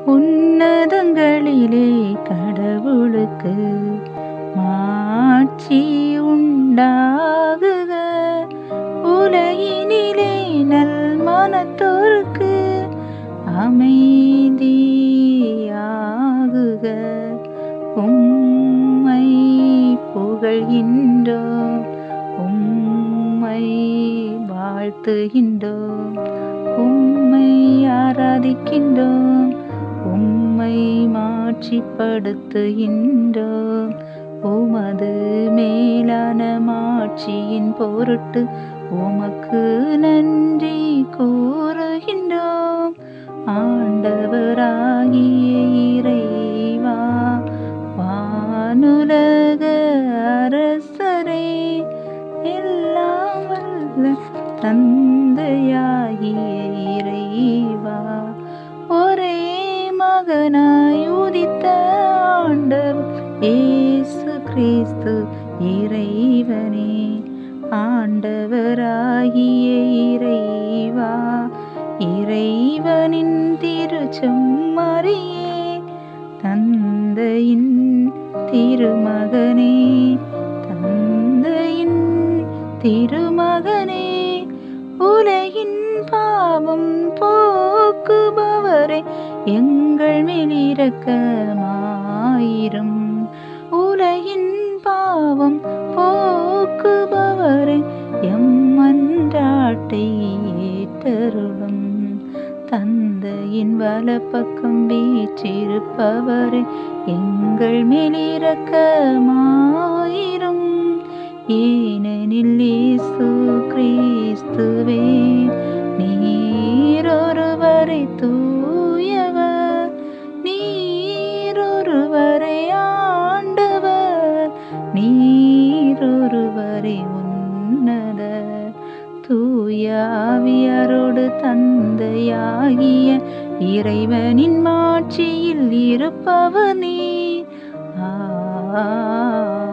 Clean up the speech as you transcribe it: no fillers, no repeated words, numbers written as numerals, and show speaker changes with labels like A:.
A: உன்னதங்களிலே கடவுளுக்கு மாட்சி உண்டாகுக. உலகினிலே நல் மனத்தோருக்கு அமைதியாகுக. உம்மை புகழ்கின்றோம், உம்மை வாழ்த்துகின்றோம், உம்மை ஆராதிக்கின்றோம், உம்மை மாட்சிப்படுத்துகின்றோம். உமது மேலான மாட்சியின் பொருட்டு உமக்கு நன்றி கூறுகின்றோம். ஆண்டவராகிய இறைவா, வானுலக அரசரே, எல்லாம் வல்ல தந்தையாகிய இறைவா, ஒரே மகனாய் உதித்த ஆண்டவர் இயேசு கிறிஸ்து இறைவனே. ஆண்டவராகிய இறைவா, இறைவனின் திருச்செம்மறியே, தந்தையின் திருமகனே, தந்தையின் திருமகனே, உலகின் பாவம் போக்குபவரே, எங்கள் மேல் இரக்கமாயிரும். உலகின் பாவம் போக்குபவரே, எம் மன்றாட்டை ஏற்றருளும். தந்தையின் வலப்பக்கம் வீற்றிருப்பவரே, எங்கள் மேல் இரக்கமாயிரும். ஏனெனில் இயேசு கிறிஸ்துவே, நீரொருவரே தூயவர், நீரொருவரே ஆண்டவர், நீரொருவரே உன்னதர். தூய ஆவியாரோடு தந்தையாகிய இறைவனின் மாட்சியில் இருப்பவர் நீர்.